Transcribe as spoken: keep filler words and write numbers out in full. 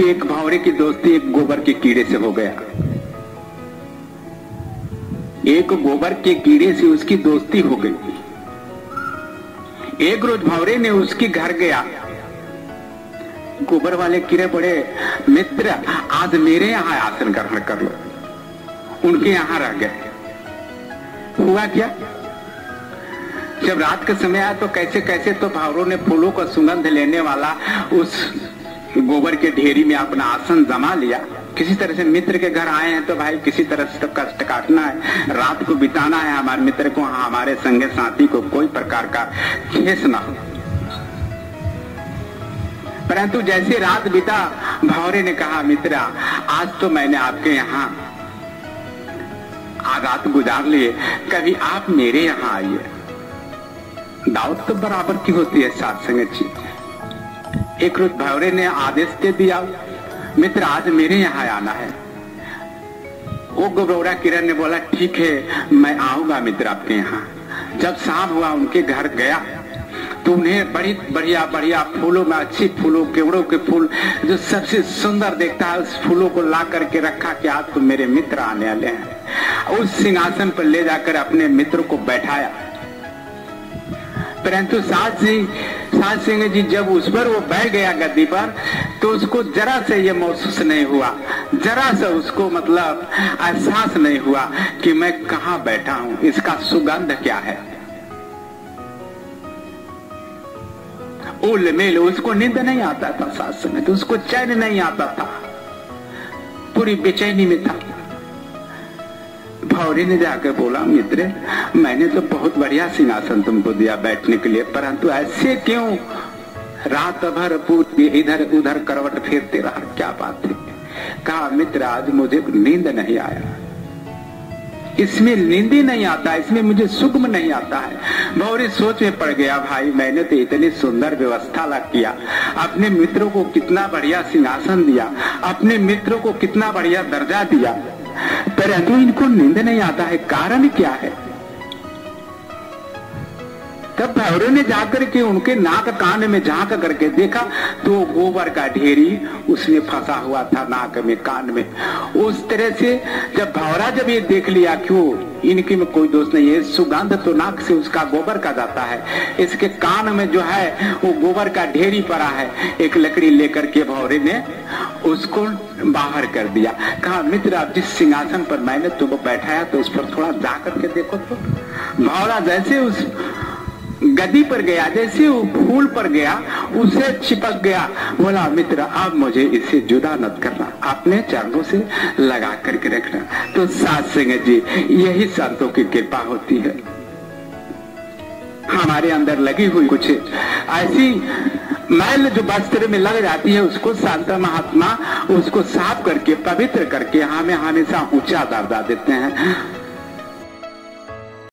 कि एक भंवरे की दोस्ती एक गोबर के कीड़े से हो गया। एक गोबर के कीड़े से उसकी दोस्ती हो गई। एक रोज भंवरे ने उसके घर गया। गोबर वाले कीड़े बड़े, मित्र आज मेरे यहाँ आसन ग्रहण कर लो। उनके यहाँ रह गए। हुआ क्या, जब रात का समय आया तो कैसे कैसे तो भंवरों ने फूलों का सुगंध लेने वाला उस गोबर के ढेरी में अपना आसन जमा लिया। किसी तरह से मित्र के घर आए हैं तो भाई किसी तरह से तो कष्ट काटना है, रात को बिताना है हमारे मित्र को, हमारे संगे साथी को कोई प्रकार का ठेस ना हो। परंतु जैसे रात बीता, भंवरे ने कहा मित्र आज तो मैंने आपके यहाँ आज रात गुजार लिए, कभी आप मेरे यहाँ आइए। दावत तो बराबर की होती है साथ संगत जी। एक रोज भंवरे ने आदेश दे दिया, मित्र आज मेरे यहाँ आना है। वो गोबरौरा किरण ने बोला ठीक है मैं आऊंगा मित्र आपके यहाँ। जब शाम हुआ उनके घर गया तो उन्हें बड़ी बढ़िया बढ़िया फूलों में, अच्छी फूलों, केवड़ों के फूल जो सबसे सुंदर देखता है उस फूलों को ला करके रखा कि आज तो मेरे मित्र आने वाले हैं। उस सिंहासन पर ले जाकर अपने मित्र को बैठाया। परंतु साथ सिंह साथ सिंह जी जब उस पर वो बैठ गया गद्दी पर तो उसको जरा से ये महसूस नहीं हुआ, जरा से उसको मतलब एहसास नहीं हुआ कि मैं कहाँ बैठा हूँ, इसका सुगंध क्या है। उल मेल, उसको नींद नहीं आता था साथ संगत, तो उसको चैन नहीं आता था, पूरी बेचैनी में था। भंवरे ने जाकर बोला मित्र मैंने तो बहुत बढ़िया सिंहासन तुमको दिया बैठने के लिए, परंतु ऐसे क्यों रात भर पूरी इधर उधर करवट फेरते रहा, क्या बात है। कहा मित्र आज मुझे नींद नहीं आया, इसमें नींद ही नहीं आता, इसमें मुझे सुगम नहीं आता है। भंवरे सोच में पड़ गया, भाई मैंने तो इतनी सुंदर व्यवस्था ला किया, अपने मित्रों को कितना बढ़िया सिंहासन दिया, अपने मित्रों को कितना बढ़िया दर्जा दिया, परंतु इनको नींद नहीं आता है, कारण क्या है। तब भंवरे ने जाकर के उनके नाक कान में झांक करके देखा तो गोबर का ढेरी उसमें फंसा हुआ था नाक में कान में। उस तरह से जब भंवरा जब ये देख लिया क्यों इनके में कोई दोष नहीं है, सुगंध तो नाक से उसका गोबर का जाता है, इसके कान में जो है वो गोबर का ढेरी पड़ा है। एक लकड़ी लेकर के भंवरे ने उसको बाहर कर दिया। कहा मित्र आप जिस सिंहासन पर मैंने तुमको बैठाया तो उस पर थोड़ा जा करके देखो। तो भंवरा जैसे उस गद्दी पर गया, जैसे वो फूल पर गया उसे चिपक गया। बोला मित्र अब मुझे इससे जुदा मत करना, अपने चरणों से लगा करके रखना। तो साथ संगत जी यही संतों की कृपा होती है, हमारे अंदर लगी हुई कुछ ऐसी मैल जो वस्त्र में लग जाती है उसको संत महात्मा उसको साफ करके पवित्र करके हमें हमेशा ऊंचा दर्जा देते हैं।